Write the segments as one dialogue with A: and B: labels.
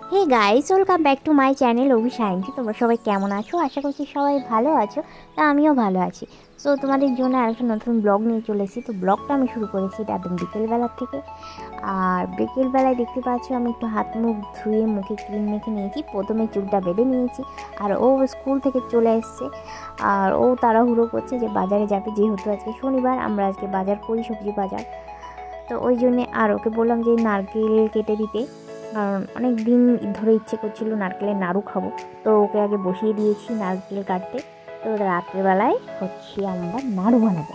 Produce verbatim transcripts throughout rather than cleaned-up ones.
A: Hey guys, welcome back to my channel অভিশাইনজি। তোমরা সবাই কেমন আছো? আশা করছি সবাই ভালো আছো। তা আমিও ভালো আছি। সো তোমাদের জন্য আরেকটা নতুন ব্লগ নিয়ে চলে এসেছি। তো ব্লগটা আমি শুরু করেছি একদম বিকেলবেলার থেকে। আর বিকেলবেলায় দেখতে পাচ্ছ আমি একটু হাত মুখ ধুয়ে মুখে ক্রিম মেখে নিয়েছি। প্রথমে চুলটা বেঁধে নিয়েছি। আর ও স্কুল থেকে চলে এসছে। আর ও তাড়াহুড়ো করছে যে বাজারে যাবে, যেহেতু আজকে শনিবার, আমরা আজকে বাজার করি, সবজি বাজার। তো ওই জন্যে আর ওকে বললাম যে নারকেল কেটে দিতে, কারণ অনেক দিন ধরে ইচ্ছে করছিল নারকেলের নাড়ু খাবো। তো ওকে আগে বসিয়ে দিয়েছি নারকেল কাটতে। তো রাত্রেবেলায় হচ্ছে আমরা নাড়ু বানাবো।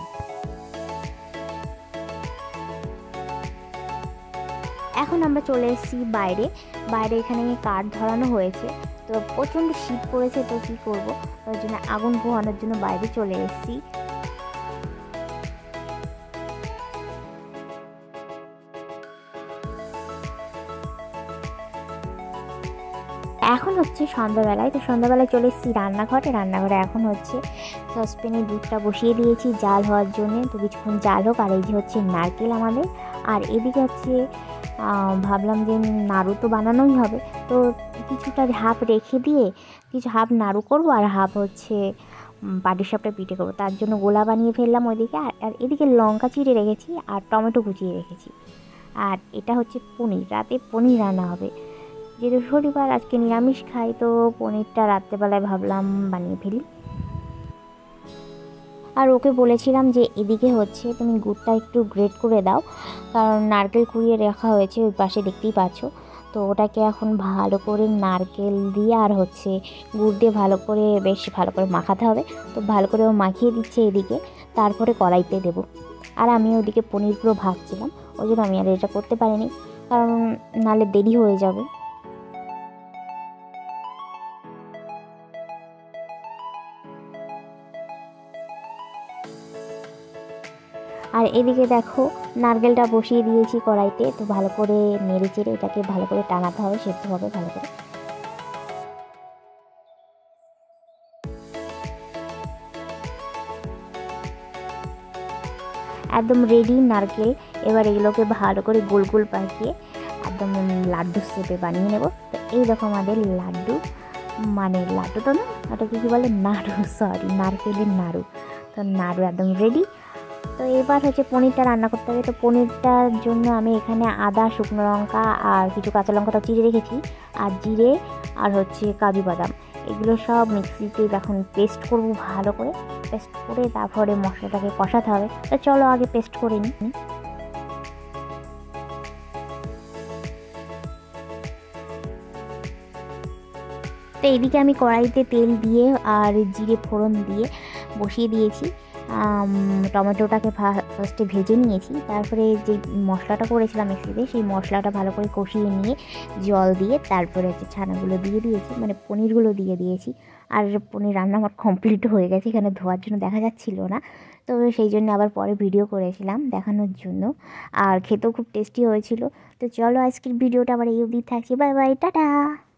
A: এখন আমরা চলে এসেছি বাইরে। বাইরে এখানে কাঠ ধরানো হয়েছে। তো প্রচণ্ড শীত পড়েছে, তো কী করবো, ওই জন্য আগুন পোহানোর জন্য বাইরে চলে এসেছি। এখন হচ্ছে সন্ধ্যাবেলায়। তো সন্ধ্যাবেলায় চলে এসেছি রান্নাঘরে। রান্নাঘরে এখন হচ্ছে সসপ্যানে দুধটা বসিয়ে দিয়েছি জাল হওয়ার জন্যে। তো কিছুক্ষণ জাল হোক। আর এই যে হচ্ছে নারকেল আমাদের। আর এদিকে হচ্ছে ভাবলাম যে নাড়ু তো বানানোই হবে, তো কিছুটা হাফ রেখে দিয়ে কিছু হাফ নাড়ু করবো আর হাফ হচ্ছে পাটিসাপটা পিঠে করবো। তার জন্য গোলা বানিয়ে ফেললাম ওইদিকে। আর এদিকে লঙ্কা চিড়ে রেখেছি আর টমেটো কুচিয়ে রেখেছি। আর এটা হচ্ছে পনির, রাতে পনির রান্না হবে। যেহেতু শনিবার, আজকে নিরামিষ খাই, তো পনিরটা রাত্রেবেলায় ভাবলাম বানিয়ে ফেলি। আর ওকে বলেছিলাম যে এদিকে হচ্ছে তুমি গুড়টা একটু গ্রেট করে দাও, কারণ নারকেল কুড়িয়ে রাখা হয়েছে ওই পাশে, দেখতেই পাচ্ছ। তো ওটাকে এখন ভালো করে নারকেল দিয়ে আর হচ্ছে গুড় দিয়ে ভালো করে বেশ ভালো করে মাখাতে হবে। তো ভালো করে ও মাখিয়ে দিচ্ছে এদিকে, তারপরে কড়াইতে দেবো। আর আমি ওদিকে পনিরগুলো ভাজছিলাম, ওই জন্য আমি আর এটা করতে পারিনি, কারণ নাহলে দেরি হয়ে যাবে। আর এদিকে দেখো নারকেলটা বসিয়ে দিয়েছি কড়াইতে। তো ভালো করে নেড়ে চেড়ে এটাকে ভালো করে টানাতে হবে, সেদ্ধ হবে ভালো করে। একদম রেডি নারকেল। এবার এগুলোকে ভালো করে গোল গোল পাকিয়ে একদম লাড্ডু শেপে বানিয়ে নেব। তো এই দেখো আমাদের লাড্ডু, মানে লাড্ডু তো না, ওটাকে কী বলে, নাড়ু, সরি নারকেলের নাড়ু। তো নাড়ু একদম রেডি। তো এবার হচ্ছে পনিরটা রান্না করতে হবে। তো পনিরটার জন্য আমি এখানে আদা, শুকনো লঙ্কা আর কিছু কাঁচা লঙ্কা তো চিড়ে রেখেছি, আর জিরে আর হচ্ছে কাজু বাদাম, এগুলো সব মিক্সিতে এখন পেস্ট করব ভালো করে। পেস্ট করে তারপরে মশলাটাকে কষাতে হবে। তো চলো আগে পেস্ট করে নিই। তো এদিকে আমি কড়াইতে তেল দিয়ে আর জিরে ফোড়ন দিয়ে বসিয়ে দিয়েছি। টমেটোটাকে ফার্স্টে ভেজে নিয়েছি, তারপরে যে মশলাটা করেছিলাম মিক্সিতে, সেই মশলাটা ভালো করে কষিয়ে নিয়ে জল দিয়ে তারপরে হচ্ছে ছানাগুলো দিয়ে দিয়েছি, মানে পনিরগুলো দিয়ে দিয়েছি। আর পনির রান্না আমার কমপ্লিট হয়ে গেছে, এখানে ধোয়ার জন্য দেখা যাচ্ছিল না, তো সেই জন্য আবার পরে ভিডিও করেছিলাম দেখানোর জন্য। আর খেতেও খুব টেস্টি হয়েছিল। তো চলো আজকের ভিডিওটা আবার এই অবধি থাকছি। Bye bye, tata.